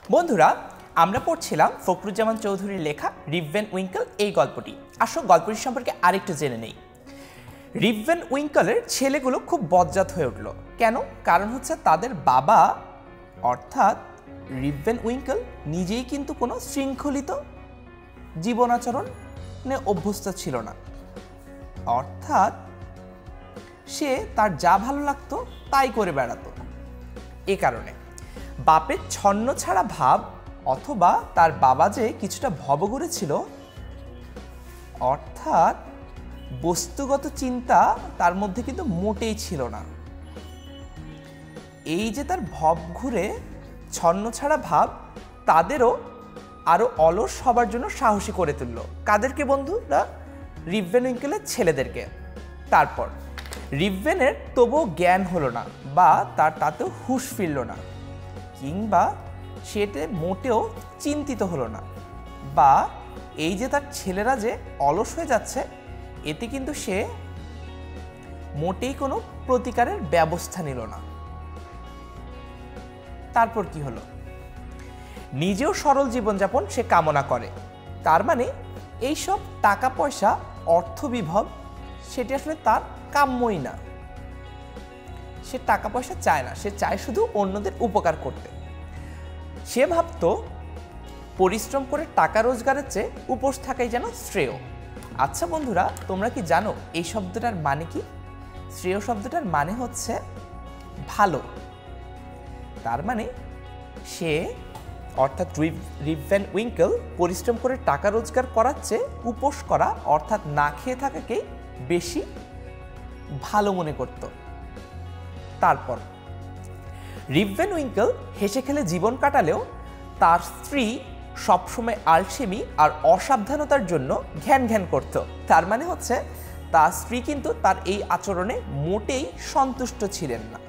বন্ধুরা, আমরা পড়ছিলাম ফখরুজ্জামান চৌধুরীর লেখা রিপ ভ্যান উইঙ্কেল এই গল্পটি। আসল গল্পটি সম্পর্কে আরেকটু জেনে নেই। রিপ ভ্যান উইঙ্কেলের ছেলেগুলো খুব বজ্জাত হয়ে উঠল। কেন? কারণ হচ্ছে তাদের বাবা অর্থাৎ রিপ ভ্যান উইঙ্কেল নিজেই কিন্তু কোনো শৃঙ্খলিত জীবনাচরণে অভ্যস্ত ছিল না। অর্থাৎ সে তার যা ভালো লাগতো তাই করে বেড়াতো। এ কারণে বাপের ছন্ন ছাড়া ভাব অথবা তার বাবা যে কিছুটা ভবঘুরে ছিল, অর্থাৎ বস্তুগত চিন্তা তার মধ্যে কিন্তু মোটেই ছিল না। এই যে তার ভব ঘুরে ছন্ন ছাড়া ভাব তাদেরও আরো অলস হবার জন্য সাহসী করে তুলল। কাদেরকে বন্ধুরা? রিপ ভ্যান উইঙ্কেলের ছেলেদেরকে। তারপর রিপ ভ্যানের তবুও জ্ঞান হলো না বা তাতেও হুঁশ ফিরল না, কিংবা সেটা মোটেও চিন্তিত হলো না, বা এই যে তার ছেলেরা যে অলস হয়ে যাচ্ছে এতে কিন্তু সে মোটেই কোনো প্রতিকারের ব্যবস্থা নিল না। তারপর কি হলো? নিজেও সরল জীবনযাপন সে কামনা করে। তার মানে এইসব টাকা পয়সা অর্থ বিভব সেটি আসলে তার কাম্যই না। সে টাকা পয়সা চায় না, সে চায় শুধু অন্যদের উপকার করতে। সে ভাবত পরিশ্রম করে টাকা রোজগারের চেয়ে উপোস থাকাই যেন শ্রেয়। আচ্ছা বন্ধুরা, তোমরা কি জানো এই শব্দটার মানে কি? শ্রেয় শব্দটার মানে হচ্ছে ভালো। তার মানে সে অর্থাৎ রিপ ভ্যান উইঙ্কেল পরিশ্রম করে টাকা রোজগার করার চেয়ে উপোস করা অর্থাৎ না খেয়ে থাকাকেই বেশি ভালো মনে করত। তারপর রিপ ভ্যান উইঙ্কেল হেসে খেলে জীবন কাটালেও তার স্ত্রী সবসময় আলসেমি আর অসাবধানতার জন্য ঘ্যান ঘ্যান করত। তার মানে হচ্ছে তার স্ত্রী কিন্তু তার এই আচরণে মোটেই সন্তুষ্ট ছিলেন না,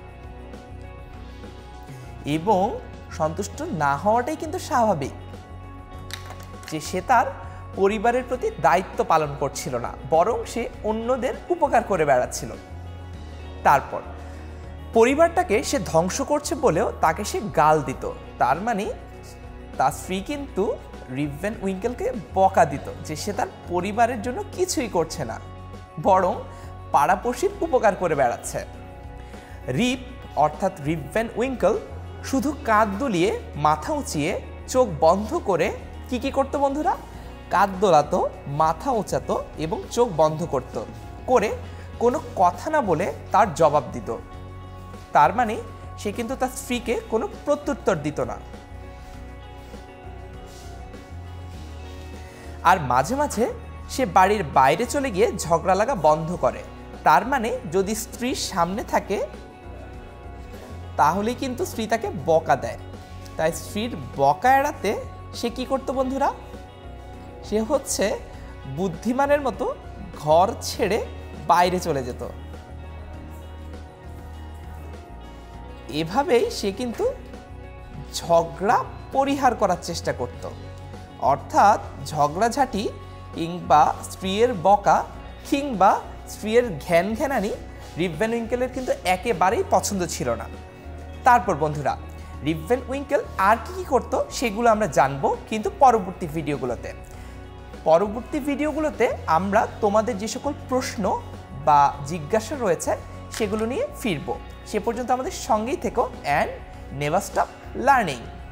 এবং সন্তুষ্ট না হওয়াটাই কিন্তু স্বাভাবিক, যে সে তার পরিবারের প্রতি দায়িত্ব পালন করছিল না, বরং সে অন্যদের উপকার করে বেড়াচ্ছিল। তারপর পরিবারটাকে সে ধ্বংস করছে বলেও তাকে সে গাল দিত। তার মানে তার স্ত্রী কিন্তু রিপ ভ্যান উইঙ্কেলকে বকা দিত যে সে তার পরিবারের জন্য কিছুই করছে না, বরং পাড়াপড়শির উপকার করে বেড়াচ্ছে। রিপ অর্থাৎ রিপ ভ্যান উইঙ্কেল শুধু কাঁধ দুলিয়ে মাথা উঁচিয়ে চোখ বন্ধ করে কি করতো বন্ধুরা? কাঁধ দোলাতো, মাথা উঁচাতো এবং চোখ বন্ধ করতো, করে কোনো কথা না বলে তার জবাব দিত। তার মানে সে কিন্তু তার স্ত্রীকে কোনো প্রত্যুত্তর দিত না। আর মাঝে মাঝে সে বাড়ির বাইরে চলে গিয়ে ঝগড়া লাগা বন্ধ করে। তার মানে যদি স্ত্রীর সামনে থাকে তাহলে কিন্তু স্ত্রী তাকে বকা দেয়। তাই স্ত্রীর বকা এড়াতে সে কি করতো বন্ধুরা? সে হচ্ছে বুদ্ধিমানের মতো ঘর ছেড়ে বাইরে চলে যেত। এভাবেই সে কিন্তু ঝগড়া পরিহার করার চেষ্টা করত। অর্থাৎ ঝগড়াঝাটি কিংবা স্ত্রীর বকা কিংবা স্ত্রীর ঘ্যান ঘ্যানানি রিপ ভ্যান উইঙ্কেলের কিন্তু একেবারেই পছন্দ ছিল না। তারপর বন্ধুরা, রিপ ভ্যান উইঙ্কেল আর কি করতো সেগুলো আমরা জানবো কিন্তু পরবর্তী ভিডিওগুলোতে আমরা তোমাদের যে সকল প্রশ্ন বা জিজ্ঞাসা রয়েছে সেগুলো নিয়ে ফিরবো। সে পর্যন্ত আমাদের সঙ্গেই থেকো অ্যান্ড নেভার স্টপ লার্নিং।